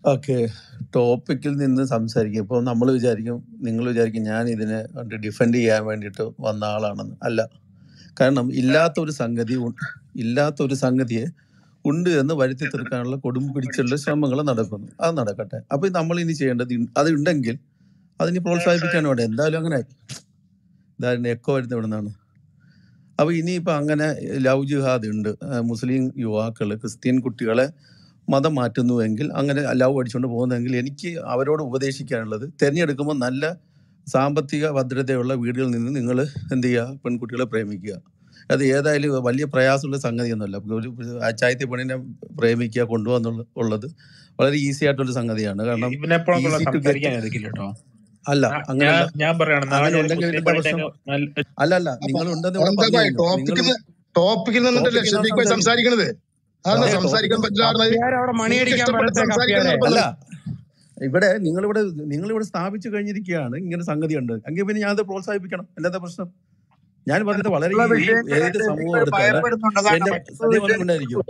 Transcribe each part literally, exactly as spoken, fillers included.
Okay, ടോപ്പിക്കിൽ നിന്ന് സംസാരിക്കും. ഇപ്പോൾ നമ്മൾ വിചാരിക്കും, നിങ്ങൾ വിചാരിക്കും ഞാൻ ഇതിനെ ഡിഫെൻഡ് ചെയ്യാൻ വേണ്ടിയിട്ട് വന്ന ആളാണെന്ന്. അല്ല. കാരണം ഇല്ലാത്തൊരു സംഗതി ഉ- ഇല്ലാത്തൊരു സംഗതിയെ ഉണ്ട് എന്ന് വരുത്തി തീർക്കാനുള്ള കൊടും പിടിച്ചുള്ള ശ്രമങ്ങൾ നടക്കുന്നു. അത് നടക്കട്ടെ. അപ്പോൾ നമ്മൾ ഇനി ചെയ്യേണ്ടത് ഇ- അത് ഉണ്ടെങ്കിൽ അതിനെ പ്രോത്സാഹിപ്പിക്കാൻ വേണ്ട. എന്തായാലും അങ്ങനെ ഇതായിരുന്നു എക്കോ വരുന്ന ഇവിടെ നിന്നാണ്. അപ്പോൾ ഇനിയിപ്പോൾ അങ്ങനെ ലവ് ജിഹാദ് ഉണ്ട്. ആ, മുസ്ലിം യുവാക്കൾ ക്രിസ്ത്യൻ കുട്ടികളെ മതം മാറ്റുന്നുവെങ്കിൽ, അങ്ങനെ ലവ് അടിച്ചുകൊണ്ട് പോകുന്നതെങ്കിൽ എനിക്ക് അവരോട് ഉപദേശിക്കാനുള്ളത്, തിരഞ്ഞെടുക്കുമ്പോൾ നല്ല സാമ്പത്തിക ഭദ്രതയുള്ള വീടുകളിൽ നിന്ന് നിങ്ങൾ എന്ത് ചെയ്യുക, പെൺകുട്ടികളെ പ്രേമിക്കുക. അത് ഏതായാലും വലിയ പ്രയാസമുള്ള സംഗതിയൊന്നുമല്ല. ഒരു അച്ചായത്തി പെണ്ണിനെ പ്രേമിക്കുക കൊണ്ടുപോകുന്നുള്ള ഉള്ളത് വളരെ ഈസി ആയിട്ടുള്ള സംഗതിയാണ്. കാരണം ഇവനെപ്പോഴുള്ള ഈസി ടു ഗെറ്റ്. സംസാരിക്കാൻ ഇരിക്കില്ല കേട്ടോ. അല്ല, ഞാൻ അങ്ങനല്ല. ഞാൻ പറയണം, നാളെ അങ്ങനെ ഞാൻ ഉണ്ടെങ്കിൽ മുസ്ലിം എന്താ പള്ളിയുടെ പ്രശ്നം? ഒക്കെ നല്ല അല്ല അല്ല അപ്പൊ നിങ്ങൾ ഉണ്ടെന്ന് ഇവിടെ എന്താ പറഞ്ഞു ഭായ് കഴിഞ്ഞു. നിങ്ങൾ ടോപ്പിക്കിൽ ടോപ്പിക്കിൽ നിന്നിട്ടല്ലേ ടോപ്പിക്കിൽ ഷെഫീഖ് ഭായ് സംസാരിക്കും. സംസാരിക്കണത്? അതെന്താ അതെ, സംസാരിക്കാൻ ടോപ്പിക്കിൽ പറ്റില്ല പറഞ്ഞത്? കപ്പ്യാരെ അവിടെ നിങ്ങൾക്ക് മണിയടിക്കാൻ ഇഷ്ടപ്പെട്ട് വരട്ടെ. സംസാരിക്കാൻ കപ്പ്യാരെ നിർബന്ധം. അല്ല, ഇവിടെ നിങ്ങളിവിടെ നിങ്ങളിവിടെ സ്ഥാപിച്ചു കഴിഞ്ഞിരിക്കുകയാണ് ഇങ്ങനെ സംഗതി ഉണ്ട്. എങ്കിൽ പിന്നെ ഞാനത് പ്രോത്സാഹിപ്പിക്കണം. എന്താ പ്രശ്നം? ഞാൻ പറഞ്ഞത് വളരെ ഉള്ള ഈ വിഷയത്തിൽ ഏത് സമൂഹം എടുത്താലും ഭയപ്പെടുന്നുണ്ട്. അതാണ് എന്റെ മറ്റുള്ള അതേ വിഷയത്തിൽ ഉണ്ടായിരിക്കും.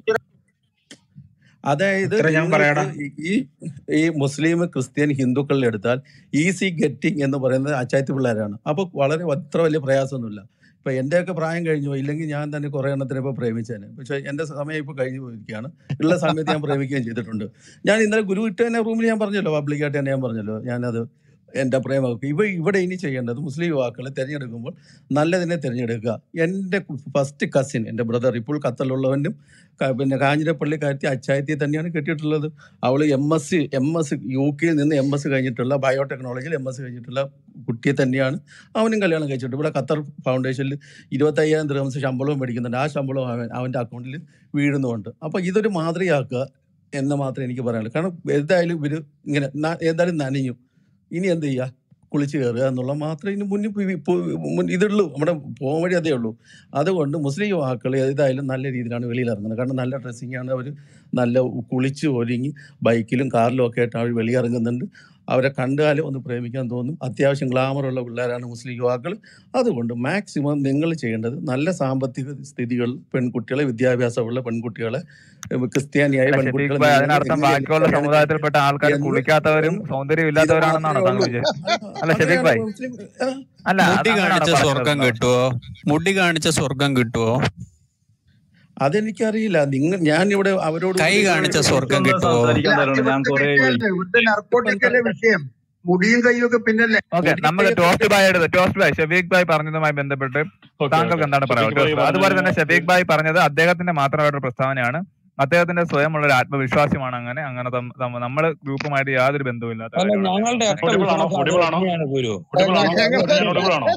അതായത് ഇത്ര ഞാൻ നിങ്ങൾക്ക് പറയാടാ. ഈ ഈ മുസ്ലിം ക്രിസ്ത്യൻ ഹിന്ദുക്കളിൽ എടുത്താൽ ഈസി ഗെറ്റിംഗ് എന്ന് പറയുന്നത് അച്ചായത്ത് പിള്ളേരാണ്. അപ്പോൾ വളരെ അത്ര വലിയ പ്രയാസമൊന്നുമില്ല. ഇപ്പൊ എന്റെയൊക്കെ പ്രായം കഴിഞ്ഞു പോയി, ഇല്ലെങ്കിൽ ഞാൻ തന്നെ കുറെ എണ്ണത്തിനെ ഇപ്പൊ പ്രേമിച്ചേനെ. പക്ഷെ എന്റെ സമയം ഇപ്പൊ കഴിഞ്ഞു പോയിരിക്കുകയാണ്. ഉള്ള സമയത്ത് ഞാൻ പ്രേമിക്കുകയും ചെയ്തിട്ടുണ്ട്. ഞാൻ ഇന്നലെ ഗുരു ഇട്ട തന്നെ റൂമിൽ ഞാൻ പറഞ്ഞല്ലോ, പബ്ലിക്കായിട്ട് തന്നെ ഞാൻ പറഞ്ഞല്ലോ, ഞാനത് എൻ്റെ പ്രേമമൊക്കെ ഇവ ഇവിടെ ഇനി ചെയ്യേണ്ടത് മുസ്ലിം യുവാക്കളെ തിരഞ്ഞെടുക്കുമ്പോൾ നല്ലതിനെ തിരഞ്ഞെടുക്കുക. എൻ്റെ ഫസ്റ്റ് കസിൻ, എൻ്റെ ബ്രദർ ഇപ്പോൾ ഖത്തറിലുള്ളവനും ക- പിന്നെ കാഞ്ഞിരപ്പള്ളിക്കാരത്തി അച്ചായത്തി തന്നെയാണ് കെട്ടിയിട്ടുള്ളത്. അവൾ M S C M S U കെയിൽ നിന്ന് എം എസ് കഴിഞ്ഞിട്ടുള്ള ബയോടെക്നോളജിയിൽ എം എസ് കഴിഞ്ഞിട്ടുള്ള കുട്ടിയെ തന്നെയാണ് അവനും കല്യാണം കഴിച്ചിട്ട് ഇവിടെ ഖത്തർ ഫൗണ്ടേഷനിൽ ഇരുപത്തയ്യായിരം ദിർഹംസ് ശമ്പളവും മേടിക്കുന്നുണ്ട്. ആ ശമ്പളവും അവൻ അവൻ്റെ അക്കൗണ്ടിൽ വീഴുന്നുമുണ്ട്. അപ്പോൾ ഇതൊരു മാതൃകയാക്കുക എന്ന് മാത്രമേ എനിക്ക് പറയാനുള്ളൂ. കാരണം എന്തായാലും ഇവർ ഇങ്ങനെ ന- എന്തായാലും നനഞ്ഞു. ഇനി എന്ത് ചെയ്യുക, കുളിച്ച് കയറുക എന്നുള്ള മാത്രമേ ഇനി മുന്നിൽ പോയി- പോ- മുൻ- ഇതുള്ളൂ. നമ്മുടെ പോകാൻ വഴി അതേ ഉള്ളൂ. അതുകൊണ്ട് മുസ്ലിം യുവാക്കൾ ഏതായാലും നല്ല രീതിയിലാണ് വെളിയിൽ ഇറങ്ങുന്നത്. കാരണം നല്ല ഡ്രസ്സിങ് ആണ്. അവർ നല്ല കുളിച്ച് ഒരുങ്ങി ബൈക്കിലും കാറിലും ഒക്കെ ആയിട്ട് അവർ വെളിയിറങ്ങുന്നുണ്ട്. അവരെ കണ്ടാലും ഒന്ന് പ്രേമിക്കാൻ തോന്നും. അത്യാവശ്യം ഗ്ലാമറുള്ള പിള്ളേരാണ് മുസ്ലിം യുവാക്കൾ. അതുകൊണ്ട് മാക്സിമം നിങ്ങൾ ചെയ്യേണ്ടത് നല്ല സാമ്പത്തിക സ്ഥിതികളിൽ പെൺകുട്ടികളെ, വിദ്യാഭ്യാസമുള്ള പെൺകുട്ടികളെ, ഏഹ് ക്രിസ്ത്യാനിയായ അല്ല ഷെഫീഖ് പെൺകുട്ടികളെ ഭായ്, നിങ്ങൾ അതിനർത്ഥം എന്ത് ബാക്കിയുള്ള ചെയ്യണം സമുദായത്തിൽപ്പെട്ട ആൾക്കാർ എന്ന് കുളിക്കാത്തവരും എന്ന് സൗന്ദര്യം ഇത് ഇല്ലാത്തവരാണെന്നാണോ മാത്രമേ താങ്കൾ ഉള്ളൂ. വിചാരിച്ചത്? അ- അല്ല ഷെഫീഖ് അങ്ങനെയാണ് ഭായ്, മുസ്ലിം. ആ, അല്ല അത് മുടി അങ്ങനെയാണോ കാണിച്ച പറയുന്നത് സ്വർഗം താങ്കൾ? കിട്ടുവോ? മുടി കാണിച്ച സ്വർഗം കിട്ടുവോ? അതെനിക്കറിയില്ല. നിങ്ങൾ ഞാൻ ഇവിടെ അവരോട് കൈ ഉപദേശിക്കാൻ കാണിച്ച വേണ്ടി സ്വർഗം ഇതൊന്നും കിട്ടുവോ? സംസാരിക്കാൻ അല്ല തരണം. ഞാൻ ഇവിടുത്തെ കുറെ വിഷയമല്ലേ, ഇവിടുത്തെ നർക്കോട്ടിക്കല്ലേ വിഷയം. മുടിയും കൈയും ഒക്കെ പിന്നല്ലേ. ഓക്കെ, മുടി നമുക്ക് കൈയൊക്കെ ടോസ്റ്റ് ഭായ് എടുത്ത് ടോസ്റ്റ് ഭായ് ഷെഫീഖ് ഭായ് പറഞ്ഞതുമായി ബന്ധപ്പെട്ട് ഓക്കെ താങ്കൾക്ക് ഓക്കെ എന്താണ് ഷെഫീഖ് പറയാനുള്ളത്? ഭായി ടോസ്റ്റ് ഭായ്, അതുപോലെ തന്നെ പറഞ്ഞതിന് ഷെഫീഖ് ഭായ് പറഞ്ഞത് അദ്ദേഹത്തിന്റെ മാത്രമായിട്ടൊരു പ്രസ്താവനയാണ്. അദ്ദേഹത്തിന്റെ സ്വയമുള്ള ഒരു ആത്മവിശ്വാസമാണ് അങ്ങനെ അങ്ങനെ തം- തം- നമ്മള് ഗ്രൂപ്പുമായിട്ട് യാതൊരു ബന്ധവുമില്ലാത്ത അല്ല, കാര്യമാണ് ഞങ്ങളുടെ അദ്ദേഹം ഒക്കെ പറഞ്ഞത്. ഒഡിബിൾ ആണോ? വിശ്വാസം അത് ഒഡിബിൾ ആണോ? തന്നെയാണ് ഗുരു. ഒഡിബിൾ ആണോ? ഞങ്ങൾ ഗുരു ഞാൻ ഒഡിബിൾ ആണോ?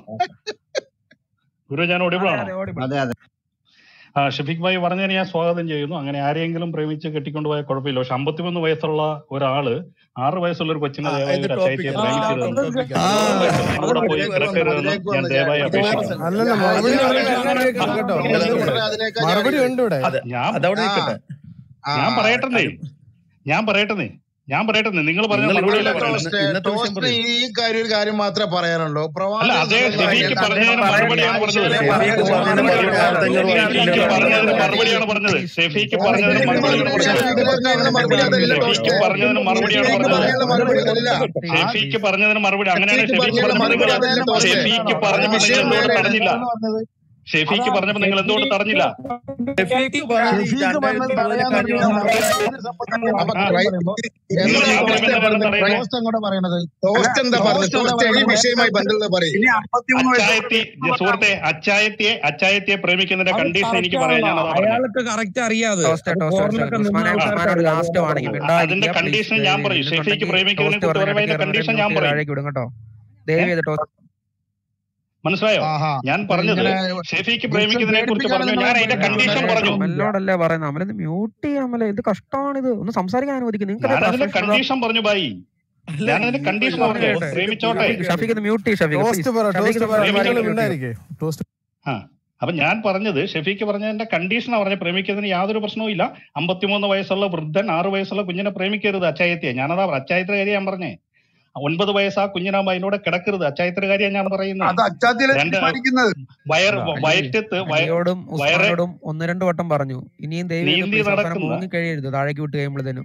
ഗുരു ഞാൻ ഒഡിബിൾ അതെ ആണോ? അതെ ഓടിബിൾ. അതെ അതെ ആ ഷെഫീഖ് ഭായി പറഞ്ഞതിന് ഞാൻ സ്വാഗതം ചെയ്യുന്നു. അങ്ങനെ ആരെങ്കിലും പ്രേമിച്ച് കെട്ടിക്കൊണ്ടുപോയ കുഴപ്പമില്ല. പക്ഷെ അമ്പത്തിമൂന്ന് വയസ്സുള്ള ഒരാള് ആറ് വയസ്സുള്ള ഒരു കൊച്ചിനെ ആ ദയവായി ഇത് ഒരു അച്ചായത്തിയെ ടോപ്പിക്കല്ല, ആ ഇത് പ്രേമിക്കരുതെന്നും ടോപ്പിക്കല്ല. ആ പതിമൂന്ന് വയസ്സുള്ള നിങ്ങളുടെ അത് പോയി വേറെ സംഗതി. കിടക്കരുതെന്നും അതിലേക്ക് ഞാൻ വന്ന് ദയവായി ഇത് വേറെ അപേക്ഷിക്കുന്നു. സംഗതി. അല്ലല്ല, അത് മറുപടി വേറെ പറയട്ടെ, സംഗതി. എല്ലാവരും കേൾക്കണം ആ, കേട്ടോ. അതവിടെ നിങ്ങളെന്ത് എല്ലാവരും നിൽക്കട്ടെ. പറഞ്ഞാൽ അതിനേക്കാൾ ഞാൻ മറുപടി അറിയുന്നത്. ഉണ്ട് ഇവിടെ. അത് ഞാൻ അതവിടെ ആ നിൽക്കട്ടെ. ആ ഞാൻ പറയട്ടെ അത് ഞാൻ പറയട്ടെ ഞാൻ പറയട്ടെ നിങ്ങൾ പറഞ്ഞ നിങ്ങൾ ഇവിടെ മറുപടിയല്ലേ അല്ല പറയണേ? ടോസ്റ്റ് ഇന്നത്തെ വിഷയം ടോസ്റ്റ് പറയും. ഈ കാര്യം ഒരു കാര്യം മാത്രമേ പറയാനുള്ളൂ. അല്ല പ്രവാചകൻ അതേ സല്ലല്ലാഹു അലൈഹി ഷെഫീഖ് വസല്ലം പറഞ്ഞതിന് മറുപടിയാണ് പറഞ്ഞത്. മനുഷ്യരെ ഷെഫീഖ് പറഞ്ഞ പറഞ്ഞതിന് മറുപടി മറുപടി ആയിരത്തി അഞ്ഞൂറ് ഷെഫീഖ് വാക്കിന്റെ പറഞ്ഞതിന് മറുപടി. മറുപടിയാണ് പറഞ്ഞത്. ഷെഫീഖ് പറഞ്ഞതിന് ഷെഫീഖ് മറുപടിയാണ് പറഞ്ഞതിന് പറഞ്ഞത്. ഷെഫീഖ് പറഞ്ഞതിനുള്ള മറുപടി അതല്ല ഷെഫീഖ് ടോസ്റ്റ്. പറഞ്ഞതിന് മറുപടിയാണ് ഷെഫീഖ് പറഞ്ഞത്. പറഞ്ഞതിനുള്ള മറുപടി അതല്ല. ഷെഫീഖ് പറഞ്ഞതിന് മറുപടി അങ്ങനെയാണ് ഷെഫീഖ് ഷെഫീഖ് പറഞ്ഞതിനുള്ള പറഞ്ഞപ്പോൾ മറുപടി നിങ്ങൾ അതല്ല ടോസ്റ്റ്. ഷെഫീഖ് ആ പറഞ്ഞപ്പോൾ നിങ്ങൾ വിഷയം എന്തുകൊണ്ട് വേറെയാണ്. തടഞ്ഞില്ല? ഷെഫീഖ് പറഞ്ഞപ്പോൾ നിങ്ങൾ എന്തുകൊണ്ട് തടഞ്ഞില്ല? ഷെഫീഖ് പറഞ്ഞത് ഈ ഷെഫീഖ് പറഞ്ഞത് രണ്ടായിരത്തി ഇരുപതിലെ തടയാൻ കാര്യമാണ് തുടങ്ങിയാൽ പറഞ്ഞത്. അപ്പൊ ആ ക്രൈ- നിങ്ങൾ എന്താ ഞാൻ ടോസ്റ്റ് പറയുമ്പോൾ പറഞ്ഞത്? എന്താണ് തടയുന്നത്? ടോസ്റ്റ് അങ്ങോട്ട് പറയണത്. അല്ല ടോസ്റ്റ് എന്താ പറഞ്ഞത്? ടോസ്റ്റ് എന്താ ടോസ്റ്റ് ഈ പറയണത്? വിഷയമായി ബന്ധമുള്ള പറയും. ഇനി അമ്പത്തിമൂന്ന് അച്ചായത്തി വയസ്സുള്ള സുഹൃത്തെ അച്ചായത്തിയെ അച്ചായത്തിയെ പ്രേമിക്കുന്നതിന്റെ അത് കണ്ടീഷൻ കറക്റ്റ് എനിക്ക് പറയാൻ ആണല്ലോ, ഞാൻ അതാ പറഞ്ഞത്. അയാൾക്ക് കറക്റ്റ് അറിയാതെ ടോസ്റ്റ് അത് ടോസ്റ്റ് ഫോറിലൊക്കെ നിന്ന ഉസ്മാനെ ആൾക്കാർക്ക് ഉസ്മാനോട് അറിയാം. ലാസ്റ്റ് അതുകൊണ്ടാ വാണെങ്കിൽ പറഞ്ഞത്. അതിന്റെ മിണ്ടാതിരിക്കുക പ്ലീസ്. കണ്ടീഷൻ ഞാൻ പറയും. ഷെഫീക്ക് ഇരുന്നുണ്ടെങ്കിൽ പ്രേമിക്കുന്നതിനെ ടോസ്റ്റ് കുറിച്ച് പറഞ്ഞ പറയുമ്പോൾ അതിന്റെ ഇടയ്ക്ക് കണ്ടീഷൻ കയറുന്നവരെ ഞാൻ മ്യൂട്ട് ചെയ്ത് പറയും. താഴേക്ക് വിടും കേട്ടോ. ദയവ് ചെയ്ത് ടോസ്റ്റ് മനസ്സിലായോ? ആഹാ ഞാൻ പറഞ്ഞത് ഇങ്ങനെ ഷെഫീക്ക് ഗിൽസൺ പ്രേമിക്കുന്നതിനെ കുറിച്ച് പറഞ്ഞു. പേടിപ്പിക്കാനൊന്നും ഞാൻ അതിന്റെ കണ്ടീഷൻ നിങ്ങളെ പറഞ്ഞു. അമലിനോടല്ലേ പറയുന്നത്. അമലൊന്ന് മ്യൂട്ട് ചെയ്യാമല്ലേ, ഇത് കഷ്ടമാണിത്. ഒന്ന് സംസാരിക്കാൻ അനുവദിക്കും. നിങ്ങൾക്ക് ഞാൻ അതിന്റെ ഫ്രസ്ട്രേഷൻ കണ്ടീഷൻ പറഞ്ഞു ബായി. അല്ല, ഞാൻ അതിന്റെ ഈ കണ്ടീഷൻ ഒരു പറഞ്ഞു. ടോസ്റ്റ് പ്രേമിച്ചോട്ടെ. ഷഫീഖ് ഷഫീഖ് ഒന്ന് മ്യൂട്ട് ചെയ്യും. ഷഫീഖ് ടോസ്റ്റ് പറ, പ്ലീസ്. ഷഫീഖ് ടോസ്റ്റ് പറ, സംസാരിക്കാൻ നിങ്ങൾ പ്രേമിച്ചോട്ടെ. മിണ്ടായിരിക്കേ. ടോസ്റ്റ് ആ അപ്പൊ ഞാൻ പറഞ്ഞത് ഷെഫീക്ക് പറഞ്ഞതിന്റെ കണ്ടീഷനാണ് പറഞ്ഞത്. പ്രേമിക്കുന്നതിന് യാതൊരു പ്രശ്നവും ഇല്ല. അമ്പത്തിമൂന്ന് വയസ്സുള്ള വൃദ്ധൻ ആറ് വയസ്സുള്ള കുഞ്ഞിനെ പ്രേമിക്കരുത് അച്ചായത്തിയെ. ഞാനതാ അച്ചായത്തിന്റെ കാര്യം ഞാൻ പറഞ്ഞേ. ഒൻപത് വയസ്സാ കുഞ്ഞിനാകുമ്പോ അതിനോട് കിടക്കരുത്. അച്ചായത്തിന്റെ കാര്യം ഞാൻ പറയുന്നത്. അത് അച്ചാത്തിലെ രണ്ട് പഠിക്കുന്നത്. വയർ അലി വയറ്റത്ത് വയ- അലിയോടും വയറ് ഉസ്മാനോടും ഒന്ന് രണ്ട് വട്ടം പറഞ്ഞു. ഇനിയും ദയവ് ചെയ്ത് നീന്തി പ്ലീസ് അവസാനം നടക്കുന്ന മുങ്ങി കഴിയരുത് താഴേക്ക് വിട്ട് കഴിയുമ്പോഴത്തേനും.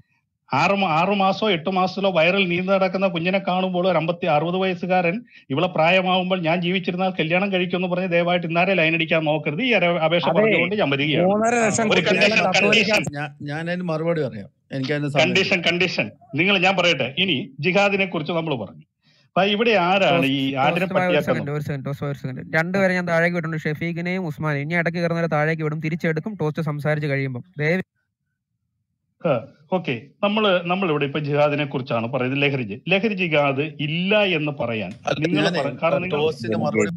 ആറ് മ- ആറ് മാസമോ എട്ട് മാസത്തിലോ വയറിൽ നീന്തി നടക്കുന്ന കുഞ്ഞിനെ കാണുമ്പോൾ ഒരു അമ്പത്തി അറുപത് വയസ്സുകാരൻ ഇവളെ പ്രായമാവുമ്പോൾ ഞാൻ ജീവിച്ചിരുന്നാൽ കല്യാണം കഴിക്കുമെന്ന് പറഞ്ഞ് ദയവായിട്ട് ഇന്നാരെ ലൈൻ അടിക്കാൻ നോക്കരുത്. ഈ അര- അപേക്ഷ അതെ പറഞ്ഞുകൊണ്ട് ഞാൻ വരികയാണ്. മൂന്നര ആ ലക്ഷം ഒരു ഓക്കെ കുട്ടികളെ കണ്ടീഷൻ കത്തോലിക്ക കണ്ടീഷൻ ഞാൻ ഞാൻ അതിന് മറുപടി പറയാം. എനിക്ക് അതിന് സമയമില്ല. കണ്ടീഷൻ കണ്ടീഷൻ നിങ്ങൾ ഞാൻ പറയട്ടെ. ഇനി ജിഹാദിനെ കുറിച്ച് നമ്മൾ പറഞ്ഞു. അപ്പൊ ഇവിടെ ആരാണ് ഈ ടോസ്റ്റ് ആടിനെ ടോസ്റ്റ് ഭായ് ഒരു പട്ടിയാക്കുന്നത്? സെക്കൻഡ് ഒരു സെക്കൻഡ് ടോസ്റ്റ് ഭായ് ഒരു സെക്കൻഡ് രണ്ടുപേരെ ഞാൻ താഴേക്ക് വിട്ടുണ്ട്, ഷെഫീഖിനെയും ഉസ്മാനെയും. ഇനി ഇടയ്ക്ക് കയറുന്നവരെ താഴേക്ക് വിടും, തിരിച്ചെടുക്കും ടോസ്റ്റ് സംസാരിച്ച് കഴിയുമ്പോൾ. ദയവ് ഓക്കെ, നമ്മള് നമ്മളിവിടെ ഇപ്പൊ ജിഹാദിനെ കുറിച്ചാണ് പറയുന്നത്. ലഹരി ജി- ലഹരി ജിഹാദ് ഇല്ല എന്ന് പറയാൻ അല്ല നിങ്ങൾ ഞാനേ പറ- കാരണം നിങ്ങൾ ടോസിന് മറുപടി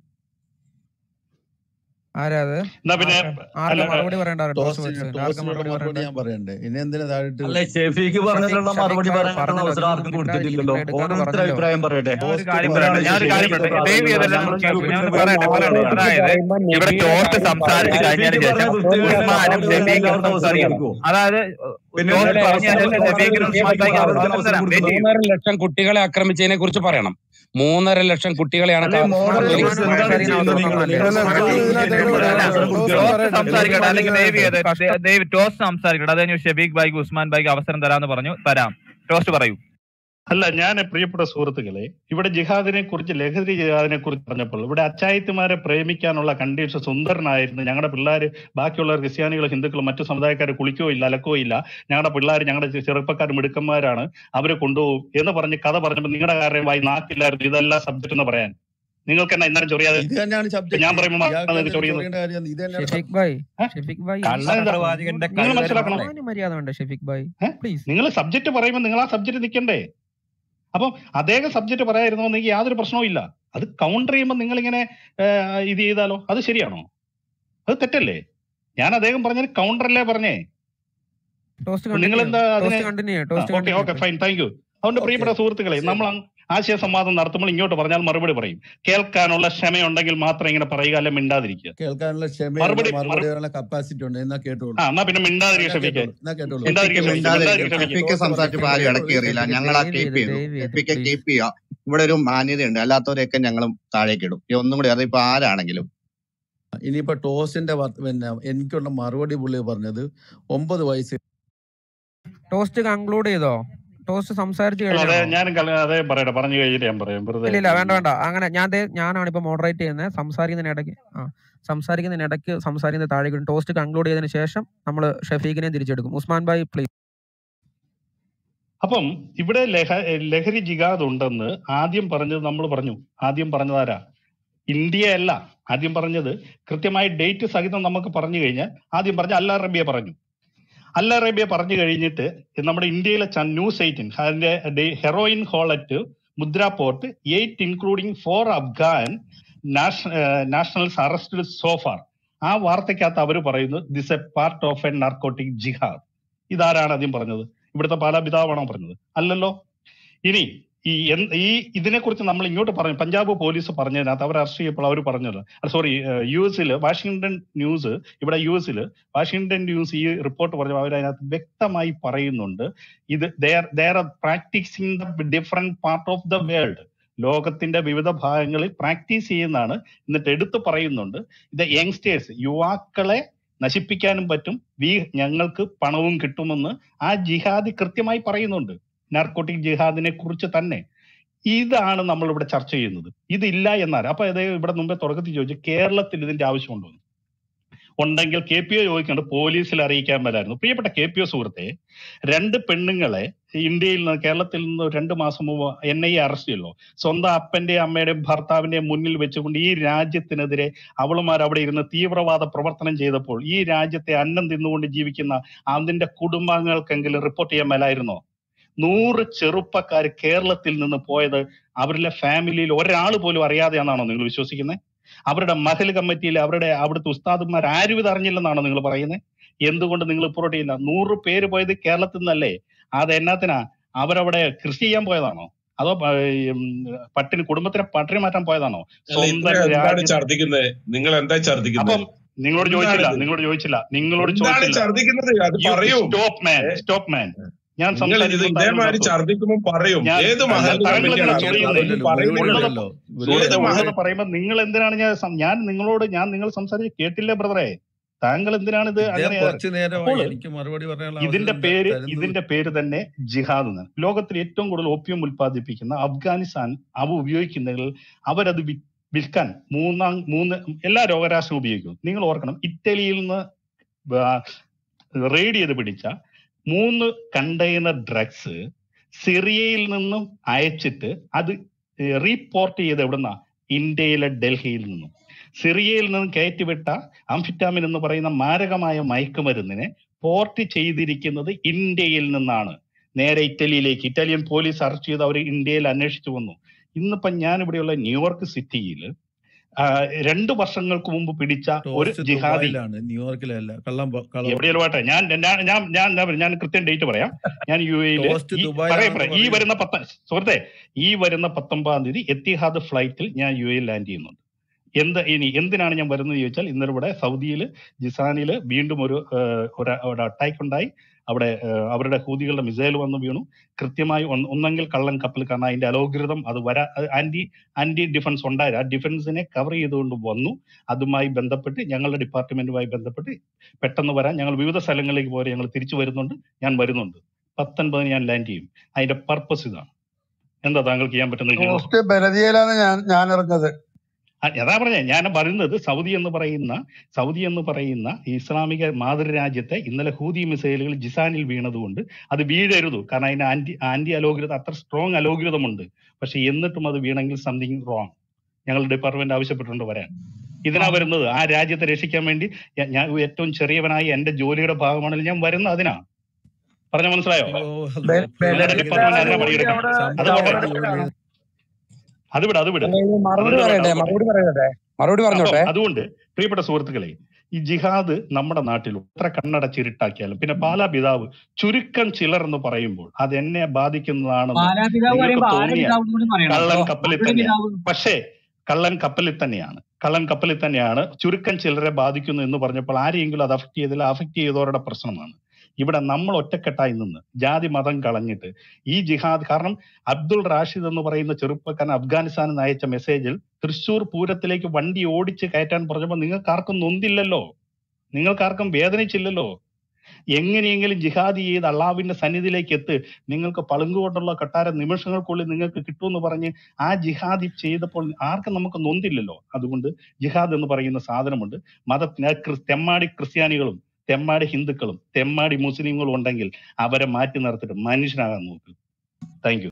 ആരാ അത്? എന്നാ പിന്നെ ആർക്കാ ആർക്കാ അല്ല മറുപടി പറയണ്ടായിരുന്നു? ടോസ്റ്റ് ടോസിന് ഒരു സെക്കൻഡ് ആർക്കാ ടോസിനുള്ള മറുപടി മറുപടി പറയണ്ടേ? ഞാൻ പറയണ്ടേ? ഇനി എന്തിനാ താഴോട്ട് അല്ലെ ഷെഫീക്ക് ഷഫീഖ് പറഞ്ഞിട്ടുള്ള ഷഫീഖ് മറുപടി ഭായ് പറയാനുള്ള പറഞ്ഞല്ലോ, അവസരം നിങ്ങൾ ആർക്കും നിങ്ങൾ കൊടുത്തിട്ടില്ലല്ലോ. നിങ്ങൾ എടുക്കാന്ന് ഓരോരുത്തർ പറഞ്ഞല്ലോ. അഭിപ്രായം പറയട്ടെ. ഞാൻ ഒരു ടോസ്റ്റ് കാര്യം പറയാൻ പറയട്ടെ ഞാൻ ഒരു കാര്യം ഷെഫീക്ക് പറയട്ടെ ദയവ് പറഞ്ഞല്ലോ, ചെയ്തെല്ലാം ഞങ്ങൾ കേൾക്കൂ. ഗ്രൂപ്പിൽ ഞാനൊന്ന് നിന്ന് പറയട്ടെ പറയട്ടെ പറയുമ്പോൾ അതായത് പറയുമ്പോ ഇവിടെ നബിയുടെ ടോസ്റ്റ് കാര്യം സംസാരിച്ച് പറയാൻ കഴിഞ്ഞതിന് ഷെഫീക്ക് ശേഷം പറഞ്ഞ വൃത്തികേട് ഉസ്മാനും അവിടെ ഷെഫീഖും അവർക്ക് അവസരം സംസാരിക്കണം. കൊടുക്കുമോ? അതായത് പിന്നെ ടോസ്റ്റ് എന്നിട്ട് പറഞ്ഞതിന് അവസരം ശേഷം ഷെഫീഖിനും ഉസ്മാൻ ഭായിക്ക് അവസരം അവസരം തരാം. വെയിറ്റ് ചെയ്യൂ. മൂന്നര ലക്ഷം കുട്ടികളെ ആക്രമിച്ചതിനെ കുറിച്ച് പറയണം. മൂന്നര ലക്ഷം കുട്ടികളെയാണ് അല്ലെ ക- ഉസ്മാനും മോഡറേറ്റേഴ്സ് കത്തോലിക്ക ഉസ്മാനും എന്താണ് സംസാരിക്കാൻ ചെയ്യുന്നത്? അവസരം നിങ്ങൾ തന്നല്ലേ? നിങ്ങൾ അല്ല ഉസ്മാനും പുള്ളി സംസാരിക്കാൻ ഇതിനകത്ത് ഇരിക്കുമ്പോൾ ഇടപെടരുത്. അവസരം ടോസ്റ്റ് കൊടുക്കണം. ടോസ്റ്റ് പറയട്ടെ. സംസാരിക്കട്ടെ അല്ലെങ്കിൽ ദയവ് ചെയ്ത് കഷ്ടം. ദയവ് ടോസ്റ്റ് സംസാരിക്കട്ടെ. അത് കഴിഞ്ഞ് ഷെഫീഖ് ഭായിക്ക് ഉസ്മാൻ ഭായിക്ക് അവസരം തരാമെന്ന് പറഞ്ഞു. തരാം. ടോസ്റ്റ് പറയൂ. അല്ല, ഞാൻ പ്രിയപ്പെട്ട സുഹൃത്തുക്കളെ, ഇവിടെ ജിഹാദിനെ കുറിച്ച് ലഹരി ജിഹാദിനെ കുറിച്ച് പറഞ്ഞപ്പോൾ ഇവിടെ അച്ചായത്തുമാരെ പ്രേമിക്കാനുള്ള കണ്ടീഷൻ സുന്ദരനായിരുന്നു. ഞങ്ങളുടെ പിള്ളേർ ബാക്കിയുള്ള ക്രിസ്ത്യാനികൾ ഹിന്ദുക്കൾ മറ്റു സമുദായക്കാർ കുളിക്കോ ഇല്ല അലക്കോ ഇല്ല, ഞങ്ങളുടെ പിള്ളേർ ഞങ്ങളുടെ ചെറുപ്പക്കാർ മിടുക്കന്മാരാണ്, അവരെ കൊണ്ടുപോകും എന്ന് പറഞ്ഞ് കഥ പറഞ്ഞപ്പോൾ നിങ്ങളുടെ കാര്യം വായി നാക്കില്ലായിരുന്നു ഇതെല്ലാം സബ്ജക്ട് എന്ന് പറയാൻ. നിങ്ങൾക്ക് എന്നാ ഇന്നലെ ചൊറിയാതെ? ഇത് തന്നെയാണ് ഞാൻ സബ്ജക്ട്. പറയുമ്പോൾ ഇയാൾക്ക് നിങ്ങൾക്ക് എന്തിനാ ചൊറിയുന്നത്? ചൊറിയേണ്ട കാര്യം? ഇത് തന്നെയാണ് ഷെഫീഖ് സബ്ജക്ട്. ഭായ് ഏ? ഷെഫീഖ് ഭായ് കള്ളപ്രവാചകന്റെ നിങ്ങൾ കഴിവ് മനസ്സിലാക്കണം. സാമാന്യ മര്യാദ വേണ്ട ഷെഫീഖ് ഭായ്, പ്ലീസ്. നിങ്ങൾ സബ്ജക്ട് പറയുമ്പോൾ നിങ്ങൾ ആ സബ്ജക്ട് നിൽക്കണ്ടേ? അപ്പം അദ്ദേഹം സബ്ജക്ട് പറയായിരുന്നെങ്കിൽ യാതൊരു പ്രശ്നവും ഇല്ല. അത് കൗണ്ടർ ചെയ്യുമ്പോൾ നിങ്ങൾ ഇങ്ങനെ ഇത് ചെയ്താലോ അത് ശരിയാണോ? അത് തെറ്റല്ലേ? ഞാൻ അദ്ദേഹം പറഞ്ഞത് കൗണ്ടറല്ലേ പറഞ്ഞേ. ടോസ്റ്റ് നിങ്ങൾ കണ്ടിന്യൂ എന്താ അതിനെ toast continue toast okay continue okay fine thank you. അതുകൊണ്ട് ഓക്കെ പ്രിയപ്പെട്ട സുഹൃത്തുക്കളെ, ശരി. നമ്മൾ അങ് ആശയ സംവാദം നടത്തുമ്പോൾ ഇങ്ങോട്ട് പറഞ്ഞാൽ മറുപടി പറയും. കേൾക്കാനുള്ള ക്ഷമയുണ്ടെങ്കിൽ മാത്രം ഇങ്ങനെ പറയുക, അല്ലെ മിണ്ടാതിരിക്കുക. കേൾക്കാനുള്ള ക്ഷമയുണ്ട്, മറുപടി മറുപടി മറു പറയാനുള്ള കപ്പാസിറ്റി ഉണ്ട്. എന്നാ കേട്ടോളൂ, ആ എന്നാ പിന്നെ മിണ്ടാതിരിക്കുക എന്നാ ഷെഫീക്കെ. കേട്ടോളൂ, എന്നാ കേട്ടോളൂ. ഷെഫിക്ക് മിണ്ടാതിരിക്കുക ഷെഫീക്കെ, മിണ്ടാതിരിക്കും. മിണ്ടാതിരിക്കുക ഷെഫീക്കെ. ഷെഫിക്ക് ടോസ്റ്റ് പറയട്ടെ, സംസാരിച്ചപ്പോൾ ആരും കേട്ടോളൂ. ഇടയ്ക്ക് കയറിയില്ല. ഷെഫീഖ് ഞങ്ങൾ ആ ദയവ് കീപ്പ് ചെയ്ത് ചെയ്തു. ദയവ് ചെയ്ത് ഷെഫിക്ക് പ്ലീസ്. കീപ്പ് ചെയ്യുക. ഇവിടെ ഒരു മാന്യതയുണ്ട്. അല്ലാത്തവരെയൊക്കെ ഞങ്ങളും താഴേക്ക് ഇടും. ഈ ഒന്നും കൂടി അതിപ്പോ ആരാണെങ്കിലും ഇനിയിപ്പോ ടോസിന്റെ വർ- പിന്നെ എനിക്കുള്ള മറുപടി പുള്ളി പറഞ്ഞത് ഒമ്പത് വയസ്സ് ടോസ്റ്റ് കൺക്ലൂഡ് ചെയ്തോ? ടോസ്റ്റ് സംസാരിച്ച് അല്ല, അതെ കഴിഞ്ഞാണോ? ഞാൻ കള- അതേ പറയട്ടെ, പറഞ്ഞു കഴിഞ്ഞിട്ട് ഞാൻ പറയാം. വെറുതെ ഇല്ല ഇല്ല വേണ്ട വേണ്ട അങ്ങനെ ഞാൻ ദേ- ഞാനാണ് ഇപ്പൊ മോഡറേറ്റ് ചെയ്യുന്നത്. സംസാരിക്കുന്നതിനിടയ്ക്ക് ആ സംസാരിക്കുന്നതിനിടയ്ക്ക് സംസാരിക്കുന്ന താഴേക്ക് ഇടും. ടോസ്റ്റ് കൺക്ലൂഡ് ചെയ്തതിനു ശേഷം നമ്മൾ ഷെഫീഖിനെ തിരിച്ചെടുക്കും. ഉസ്മാൻ ഭായ് പ്ലീസ്. അപ്പം ഇവിടെ ലഹ ലഹരി ജിഹാദ് ഉണ്ടെന്ന് ആദ്യം പറഞ്ഞത് നമ്മൾ പറഞ്ഞു. ആദ്യം പറഞ്ഞതാരാ? ഇന്ത്യ അല്ല ആദ്യം പറഞ്ഞത്. കൃത്യമായി ഡേറ്റ് സഹിതം നമുക്ക് പറഞ്ഞു കഴിഞ്ഞാൽ ആദ്യം പറഞ്ഞ അൽ അറേബ്യ പറഞ്ഞു. അൽ അറേബ്യ പറഞ്ഞു കഴിഞ്ഞിട്ട് നമ്മുടെ ഇന്ത്യയിലെ ന്യൂസ് എയ്റ്റീൻ അതിന്റെ heroin haul at Mundra port eight including four Afghan nationals arrested so far. ആ വാർത്തയ്ക്കകത്ത് അവർ പറയുന്നത് this a part of a narcotic jihad. ഇതാരാണ് ആദ്യം പറഞ്ഞത്? ഇവിടുത്തെ പാലാ പിതാവാണോ പറഞ്ഞത്? അല്ലല്ലോ. ഇനി ഈ ഈ ഇതിനെക്കുറിച്ച് നമ്മൾ ഇങ്ങോട്ട് പറഞ്ഞു. പഞ്ചാബ് പോലീസ് പറഞ്ഞതിനകത്ത് അവർ അറസ്റ്റ് ചെയ്യപ്പോൾ അവർ പറഞ്ഞത് സോറി യു എസിൽ വാഷിംഗ്ടൺ ന്യൂസ് ഇവിടെ യു എസിൽ വാഷിംഗ്ടൺ ന്യൂസ് ഈ റിപ്പോർട്ട് പറഞ്ഞു. അവർ അതിനകത്ത് വ്യക്തമായി പറയുന്നുണ്ട് ഇത് there are practising the different part of the world. ലോകത്തിന്റെ വിവിധ ഭാഗങ്ങളിൽ പ്രാക്ടീസ് ചെയ്യുന്നതാണ്. എന്നിട്ട് എടുത്തു പറയുന്നുണ്ട് ഇത് യങ്സ്റ്റേഴ്സ് യുവാക്കളെ നശിപ്പിക്കാനും പറ്റും, വി ഞങ്ങൾക്ക് പണവും കിട്ടുമെന്ന് ആ ജിഹാദി കൃത്യമായി പറയുന്നുണ്ട്. നാർക്കോട്ടിക് ജിഹാദിനെ കുറിച്ച് തന്നെ. ഇതാണ് നമ്മൾ ഇവിടെ ചർച്ച ചെയ്യുന്നത്. ഇതില്ല എന്നാൽ അപ്പൊ ഇത് ഇവിടെ മുമ്പേ തുടക്കത്തിൽ ചോദിച്ചു കേരളത്തിൽ ഇതിന്റെ ആവശ്യമുണ്ടോ? ഉണ്ടെങ്കിൽ കെ പി ഒ ചോദിക്കേണ്ടത് പോലീസിൽ അറിയിക്കാൻ വരായിരുന്നു. പ്രിയപ്പെട്ട കെ പി ഒ സുഹൃത്തെ, രണ്ട് പെണ്ണുങ്ങളെ ഇന്ത്യയിൽ നിന്ന് കേരളത്തിൽ നിന്ന് രണ്ടു മാസം മുമ്പ് എൻ ഐ എ അറസ്റ്റ് ചെയ്യല്ലോ. സ്വന്തം അപ്പന്റെ അമ്മയുടെയും ഭർത്താവിന്റെയും മുന്നിൽ വെച്ചുകൊണ്ട് ഈ രാജ്യത്തിനെതിരെ അവളുമാർ അവിടെ ഇരുന്ന് തീവ്രവാദ പ്രവർത്തനം ചെയ്തപ്പോൾ ഈ രാജ്യത്തെ അന്നം തിന്നുകൊണ്ട് ജീവിക്കുന്ന അതിന്റെ കുടുംബാംഗങ്ങൾക്കെങ്കിലും റിപ്പോർട്ട് ചെയ്യാൻ മേലായിരുന്നോ? നൂറ് ചെറുപ്പക്കാർ കേരളത്തിൽ നിന്ന് പോയത് അവരുടെ ഫാമിലിയിൽ ഒരാൾ പോലും അറിയാതെയാണെന്നാണോ നിങ്ങൾ വിശ്വസിക്കുന്നത്? അവരുടെ മഹൽ കമ്മിറ്റിയിൽ അവരുടെ അവിടുത്തെ ഉസ്താദന്മാർ ആരും ഇത് അറിഞ്ഞില്ലെന്നാണോ നിങ്ങൾ പറയുന്നത്? എന്തുകൊണ്ട് നിങ്ങൾ റിപ്പോർട്ട് ചെയ്യില്ല? നൂറ് പേര് പോയത് കേരളത്തിൽ നിന്നല്ലേ? അത് എന്നാത്തിനാ? അവരവിടെ കൃഷി ചെയ്യാൻ പോയതാണോ? അതോ പട്ടിണി കുടുംബത്തിനെ പട്ടിണി മാറ്റാൻ പോയതാണോ? സ്വന്തം രാജ്യം. നിങ്ങൾ എന്താ ഛർദിക്കുന്നത്? അപ്പം നിങ്ങളോട് ചോദിച്ചില്ല നിങ്ങളോട് ചോദിച്ചില്ല നിങ്ങളോട് ചോദിച്ചില്ല സ്റ്റോപ്പ് മാൻ സ്റ്റോപ്പ് മാൻ ഞാൻ ഇതേമാതിരി ഛർദിക്കുമ്പോൾ പറയും ഏത് പറയുമ്പോ നിങ്ങൾ എന്തിനാണ് ഞാൻ ഞാൻ നിങ്ങളോട് ഞാൻ നിങ്ങൾ സംസാരിച്ച് കേട്ടില്ലേ ബ്രദറെ? താങ്കൾ എന്തിനാണ് ഇത് ഇദ്ദേഹം അങ്ങനെ? കുറച്ചു നേരമായി അപ്പോൾ എനിക്ക് മറുപടി പറയാനുള്ള ഇതിന്റെ അവസരം പേര് തരുന്നു. ഇതിന്റെ പേര് തന്നെ ജിഹാദ് എന്നാണ്. ലോകത്തിൽ ഏറ്റവും കൂടുതൽ ഓപ്യം ഉൽപ്പാദിപ്പിക്കുന്ന അഫ്ഗാനിസ്ഥാൻ അവ ഉപയോഗിക്കുന്നതിൽ അവരത് വി- വിൽക്കാൻ മൂന്നാം മൂന്ന് എല്ലാ ലോകരാഷ്ട്രവും ഉപയോഗിക്കും. നിങ്ങൾ ഓർക്കണം, ഇറ്റലിയിൽ നിന്ന് റെയ്ഡ് ചെയ്ത് പിടിച്ച മൂന്ന് കണ്ടെയ്നർ ഡ്രഗ്സ് സിറിയയിൽ നിന്നും അയച്ചിട്ട് അത് റീപോർട്ട് ചെയ്ത് എവിടുന്ന ഇന്ത്യയിലെ ഡൽഹിയിൽ നിന്നും. സിറിയയിൽ നിന്നും കയറ്റിവിട്ട ആംഫിറ്റാമിൻ എന്ന് പറയുന്ന മാരകമായ മയക്കുമരുന്നിനെ പോർട്ട് ചെയ്തിരിക്കുന്നത് ഇന്ത്യയിൽ നിന്നാണ് നേരെ ഇറ്റലിയിലേക്ക്. ഇറ്റാലിയൻ പോലീസ് അറസ്റ്റ് ചെയ്ത് അവർ ഇന്ത്യയിൽ അന്വേഷിച്ചു വന്നു. ഇന്നിപ്പം ഞാൻ ഇവിടെയുള്ള ന്യൂയോർക്ക് സിറ്റിയിൽ രണ്ടു വർഷങ്ങൾക്ക് മുമ്പ് പിടിച്ച ഒരു ടോസ്റ്റ് ജിഹാദി, ദുബായിലാണ്, ന്യൂയോർക്കിലല്ല. കള്ളം പ- കളവ് എവിടെയല്ലോ പാട്ടെ, ഞാൻ ഞാൻ ഞാൻ ഞാൻ ഞാൻ- ഞാൻ കൃത്യം ഡേറ്റ് പറയാം. ഞാൻ യു എയില് ടോസ്റ്റ് ഈ ദുബായിലാണെന്ന് പറയാം പറയാം ഈ പറയുന്നു. വരുന്ന പത്ത സുഹൃത്തെ ഈ വരുന്ന പത്തൊമ്പതാം തീയതി എത്തിഹാദ് ഫ്ലൈറ്റിൽ ഞാൻ യു എയിൽ ലാൻഡ് ചെയ്യുന്നുണ്ട്. എന്ത് ഇനി എന്തിനാണ് ഞാൻ വരുന്നത് ചോദിച്ചാൽ, ഇന്നലെ ഇവിടെ സൗദിയിൽ ജിസാനിൽ വീണ്ടും ഒരു ഏഹ്, ഒരു ഒരു അറ്റാക്ക് ഉണ്ടായി. അവിടെ ഏഹ്, അവരുടെ ഹൂതികളുടെ മിസൈൽ വന്ന് വീണു. കൃത്യമായി ഒന്ന് ഒന്നെങ്കിൽ കള്ളൻ കപ്പൽ, കാരണം അതിന്റെ അലോഗ്രതം അത് വരാ ആന്റി ആന്റി ഡിഫൻസ് ഉണ്ടായിരുന്നു. ആ ഡിഫൻസിനെ കവർ ചെയ്തുകൊണ്ട് വന്നു. അതുമായി ബന്ധപ്പെട്ട് ഞങ്ങളുടെ ഡിപ്പാർട്ട്മെന്റുമായി ബന്ധപ്പെട്ട് പെട്ടെന്ന് വരാൻ ഞങ്ങൾ വിവിധ സ്ഥലങ്ങളിലേക്ക് പോരെ ഞങ്ങൾ തിരിച്ചു വരുന്നുണ്ട്. ഞാൻ വരുന്നുണ്ട് പത്തൊൻപതിന് ഞാൻ ലാൻഡ് ചെയ്യും. അതിന്റെ പർപ്പസ് ഇതാണ്. എന്താ താങ്കൾക്ക് ചെയ്യാൻ പറ്റുന്നത്? ടോസ്റ്റ് ബലതിയിലാണ് ഞാൻ ഞാൻ ഇറങ്ങത്. അതാ പറഞ്ഞ ഞാൻ പറയുന്നത്, സൗദി എന്ന് പറയുന്ന സൗദി എന്ന് പറയുന്ന ഇസ്ലാമിക മാതൃരാജ്യത്തെ ഇന്നലെ ഹൂതി മിസൈലുകൾ ജിസാനിൽ വീണതുകൊണ്ട് അത് വീഴരുത്. കാരണം അതിന് ആന്റി ആന്റി അലോഗ്രതം അത്ര സ്ട്രോങ് അലോഗ്രതമുണ്ട്. പക്ഷെ എന്നിട്ടും അത് വീണെങ്കിൽ സംതിങ് റോങ്. ഞങ്ങളുടെ ഡിപ്പാർട്ട്മെന്റ് ആവശ്യപ്പെട്ടിട്ടുണ്ട് വരാൻ. ഇതിനാ വരുന്നത്, ആ രാജ്യത്തെ രക്ഷിക്കാൻ വേണ്ടി. ഞാ- ഞാൻ ഏറ്റവും ചെറിയവനായി എന്റെ ജോലിയുടെ ഭാഗമാണെങ്കിൽ ഞാൻ വരുന്നത് അതിനാ. പറഞ്ഞ മനസ്സിലായോ? അയ്യോ, അത് ബെ- ഞങ്ങളുടെ ബലതിയിലാണ് ഡിപ്പാർട്ട്മെന്റ് അതിനാ ജോലി പണിയെടുക്കണം. അവിടെ അത് പോട്ടെ, ശമ്പളത്തോടെ ജോലി അവിടെ ചെയ്ത് അത് വിട് അത് വിട് അല്ല, ഇത് മറുപടി അതെന്താ പറയട്ടെ അത് പോട്ടെ. മറുപടി പറയട്ടെ മറുപടി അപ്പം പറഞ്ഞോട്ടെ. അതുകൊണ്ട് പ്രിയപ്പെട്ട സുഹൃത്തുക്കളെ, ഈ ജിഹാദ് നമ്മുടെ നാട്ടിൽ എത്ര കണ്ണടച്ചിരുട്ടാക്കിയാലും, പിന്നെ പാലാ പിതാവ് ചുരുക്കം ചിലർ എന്ന് പറയുമ്പോൾ അത് എന്നെ ബാധിക്കുന്നതാണെന്ന് ബാലാപിതാവ് നിങ്ങൾക്ക് പറയുമ്പോ ആരെ തോന്നിയാൽ പിതാവ് കൂടി പറയണം കള്ളൻ കേട്ടോ. കപ്പലിൽ അവരുടെ തന്നെയാണ്. പിതാവ് പക്ഷേ കള്ളൻ കപ്പലിൽ തന്നെയാണ് കള്ളൻ കപ്പലിൽ തന്നെയാണ് ചുരുക്കം ചിലരെ ബാധിക്കുന്നു എന്ന് പറഞ്ഞപ്പോൾ ആരെയെങ്കിലും അത് അഫക്ട് ചെയ്തില്ല. അഫക്ട് ചെയ്തവരുടെ പ്രശ്നമാണ്. ഇവിടെ നമ്മൾ ഒറ്റക്കെട്ടായി നിന്ന് ജാതി മതം കളഞ്ഞിട്ട് ഈ ജിഹാദ്, കാരണം അബ്ദുൾ റാഷിദ് എന്ന് പറയുന്ന ചെറുപ്പക്കാരൻ അഫ്ഗാനിസ്ഥാനിൽ നിന്ന് അയച്ച മെസ്സേജിൽ തൃശ്ശൂർ പൂരത്തിലേക്ക് വണ്ടി ഓടിച്ച് കയറ്റാൻ പറഞ്ഞപ്പോൾ നിങ്ങൾക്കാർക്കും നൊന്തില്ലല്ലോ, നിങ്ങൾക്കാർക്കും വേദനിച്ചില്ലല്ലോ. എങ്ങനെയെങ്കിലും ജിഹാദ് ചെയ്ത് അള്ളാഹുവിന്റെ സന്നിധിയിലേക്ക് എത്ത്, നിങ്ങൾക്ക് പളുങ്കുകൊണ്ടുള്ള കൊട്ടാര നിമിഷങ്ങൾക്കുള്ളിൽ നിങ്ങൾക്ക് കിട്ടുമെന്ന് പറഞ്ഞ് ആ ജിഹാദി ചെയ്തപ്പോൾ ആർക്കും നമുക്ക് നൊന്തില്ലല്ലോ. അതുകൊണ്ട് ജിഹാദ് എന്ന് പറയുന്ന സാധനമുണ്ട്. മതത്തിന് ക്രിസ് തെമ്മാടി ക്രിസ്ത്യാനികളും തെമ്മാടി ഹിന്ദുക്കളും തെമ്മാടി മുസ്ലിങ്ങളും ഉണ്ടെങ്കിൽ അവരെ മാറ്റി നിർത്തിട്ട് മനുഷ്യനാകാൻ നോക്ക്. Thank U.